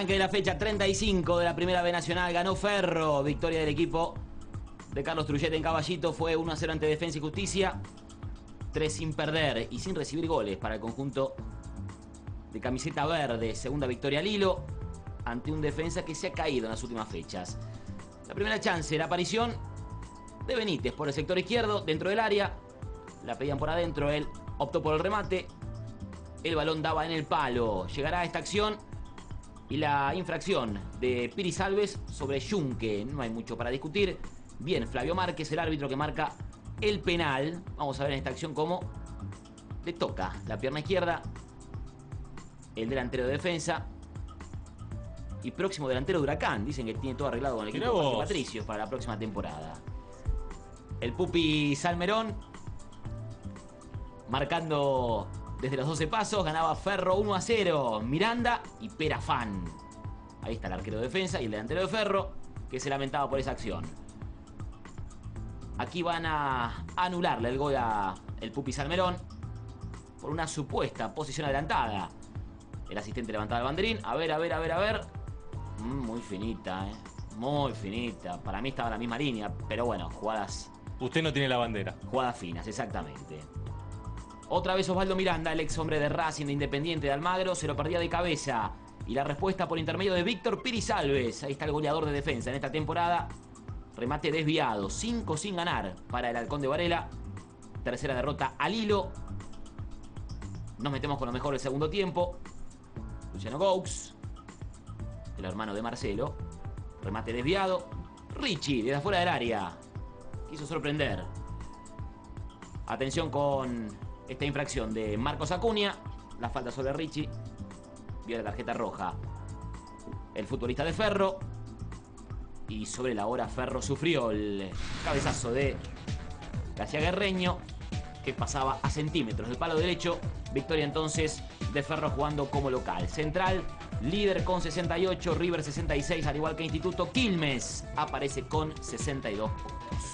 Arranque de la fecha 35 de la Primera B Nacional, ganó Ferro, victoria del equipo de Carlos Trujete en Caballito, fue 1-0 ante Defensa y Justicia, 3 sin perder y sin recibir goles para el conjunto de camiseta verde, segunda victoria al hilo ante un Defensa que se ha caído en las últimas fechas. La primera chance, la aparición de Benítez por el sector izquierdo, dentro del área, la pedían por adentro, él optó por el remate, el balón daba en el palo, llegará a esta acción y la infracción de Piri Salves sobre Junque, no hay mucho para discutir. Bien, Flavio Márquez, el árbitro que marca el penal. Vamos a ver en esta acción cómo le toca la pierna izquierda el delantero de Defensa y próximo delantero de Huracán. Dicen que tiene todo arreglado con el equipo de Patricios para la próxima temporada. El Pupi Salmerón marcando desde los 12 pasos, ganaba Ferro 1-0. Miranda y Perafán. Ahí está el arquero de Defensa y el delantero de Ferro, que se lamentaba por esa acción. Aquí van a anularle el gol a el Pupi Salmerón por una supuesta posición adelantada. El asistente levantaba el banderín. A ver. Muy finita, muy finita. Para mí estaba en la misma línea, pero bueno, jugadas... Usted no tiene la bandera. Jugadas finas, exactamente. Otra vez Osvaldo Miranda, el ex hombre de Racing, de Independiente, de Almagro, se lo perdía de cabeza. Y la respuesta por intermedio de Víctor Piri Salves. Ahí está el goleador de Defensa en esta temporada. Remate desviado, 5 sin ganar para el Halcón de Varela. Tercera derrota al hilo. Nos metemos con lo mejor del segundo tiempo. Luciano Gaux, el hermano de Marcelo. Remate desviado. Richie, desde afuera del área. Quiso sorprender. Atención con esta infracción de Marcos Acuña. La falta sobre Richie. Vio la tarjeta roja el futbolista de Ferro. Y sobre la hora Ferro sufrió el cabezazo de García Guerreño, que pasaba a centímetros del palo derecho. Victoria entonces de Ferro jugando como local. Central, líder con 68, River 66, al igual que Instituto. Quilmes aparece con 62 puntos.